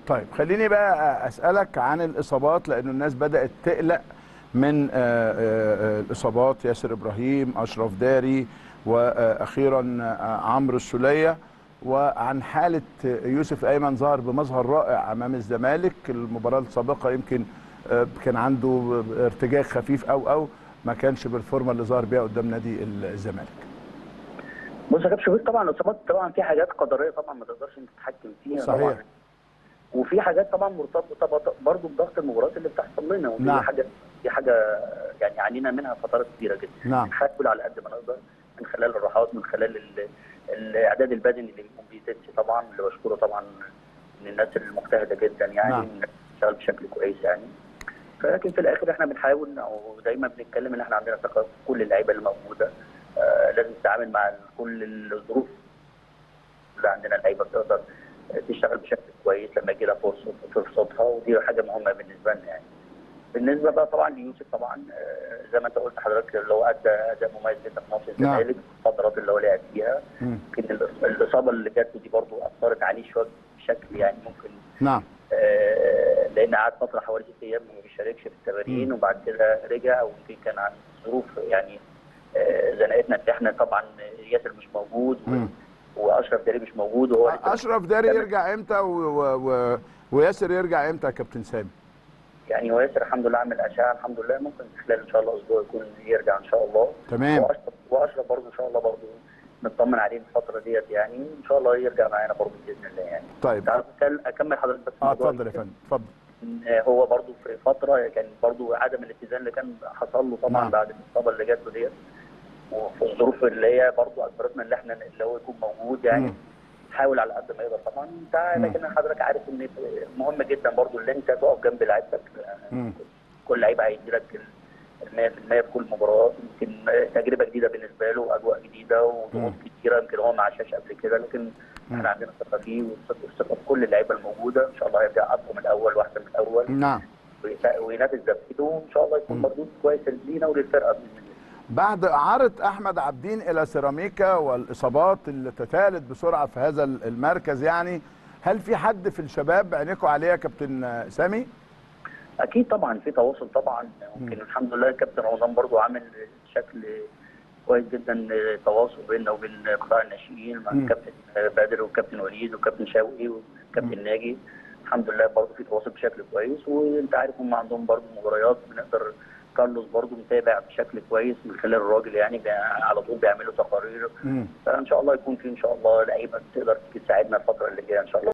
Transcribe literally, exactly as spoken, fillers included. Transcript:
طيب خليني بقى اسالك عن الاصابات، لانه الناس بدات تقلق من آه، آه، الاصابات. ياسر ابراهيم، اشرف داري، واخيرا عمرو السوليه. وعن حاله يوسف ايمن، ظهر بمظهر رائع امام الزمالك. المباراه السابقه يمكن آه، كان عنده ارتجاج خفيف او او ما كانش بالفورمه اللي ظهر بيها قدام نادي الزمالك. بص يا كابتن شوبير، طبعا الاصابات طبعا في حاجات قدريه طبعا ما تقدرش انت تتحكم فيها صحيح. طبعا، وفي حاجات طبعا مرتبطه برضه بضغط المباريات اللي بتحصل لنا، ودي نعم. حاجه دي حاجه يعني عانينا منها فترات كبيره جدا. نعم. بنحاول على قد ما نقدر من خلال الراحات، من خلال ال- الاعداد البدني اللي بيقوم بيه تيتسي طبعا، اللي بشكره طبعا من الناس المجتهده جدا يعني، نعم. من الناس اللي بتشتغل بشكل كويس يعني. فلكن في الاخر احنا بنحاول او دايما بنتكلم ان احنا عندنا ثقه في كل اللعيبه اللي موجوده. آه لازم نتعامل مع كل الظروف اللي عندنا. اللعيبه بتقدر تشتغل بشكل كويس لما يجي لها فرصه فرصتها، ودي حاجه مهمه بالنسبه لنا يعني. بالنسبه بقى طبعا ليوسف طبعا آه، زي ما انت قلت حضرتك، اللي هو ادى اداء مميز جدا في ماتش نعم. الزمالك، الفترات اللي هو لعب فيها. مم. يمكن الإص- الاصابه اللي جات له دي برضه اثرت عليه شويه بشكل يعني ممكن، نعم. آه، لان قعد فتره حوالي ست ايام ما بيشاركش في التمارين، مم. وبعد كده رجع، ويمكن كان عن ظروف يعني آه، زنقتنا ان احنا طبعا ياسر مش موجود و- مم. واشرف داري مش موجود، وهو لسه مش اشرف داري يرجع امتى و... و... و... وياسر يرجع امتى يا كابتن سامي؟ يعني. هو ياسر الحمد لله عامل اشعه الحمد لله، ممكن خلال ان شاء الله اسبوع يكون يرجع ان شاء الله. تمام. واشرف واشرف برضه ان شاء الله برضه نطمن عليه الفتره ديت يعني، ان شاء الله يرجع معانا برضه باذن الله يعني. طيب. تعال أكل- اكمل حضرتك بس اه موضوع اتفضل يا فندم، اتفضل. إن هو برضه في فتره كان برضه عدم الاتزان اللي كان حصل له طبعا نعم. بعد الاصابه اللي جات له ديت، وفي الظروف اللي هي برضه اجبرتنا ان احنا اللي هو يكون موجود يعني. مم. حاول على قد ما يقدر طبعا انت، مم. لكن حضرتك عارف ان مهم جدا برضه ان انت تقف جنب لعيبتك. مم. كل لعيب هيدي لك ال مية في المية في كل مباراه. يمكن تجربه جديده بالنسبه له، واجواء جديده وضغوط كتيره، يمكن هو ما عاشهاش قبل كده، لكن احنا عندنا ثقه فيه والثقه في كل اللعيبه الموجوده. ان شاء الله هيرجع اقوى من الاول واحسن من الاول. نعم. وينافس زميله، وان شاء الله يكون مم. مردود كويس لينا وللفرقه باذن الله. بعد إعارة أحمد عبدين إلى سيراميكا والإصابات اللي تتالت بسرعة في هذا المركز، يعني هل في حد في الشباب عينيكم عليه يا كابتن سامي؟ اكيد طبعا في تواصل طبعا. ممكن الحمد لله كابتن رمضان برضو عامل شكل كويس جدا تواصل بيننا وبين قطاع الناشئين مع الكابتن بدر والكابتن وليد والكابتن شوقي والكابتن ناجي. الحمد لله برضو في تواصل بشكل كويس، وانت عارف هم عندهم برضو مباريات بنقدر. كارلوس برضو متابع بشكل كويس من خلال الراجل يعني، على طول بيعملوا تقارير. فان شاء الله يكون في ان شاء الله لعيبه تقدر تساعدنا الفتره اللي جايه ان شاء الله.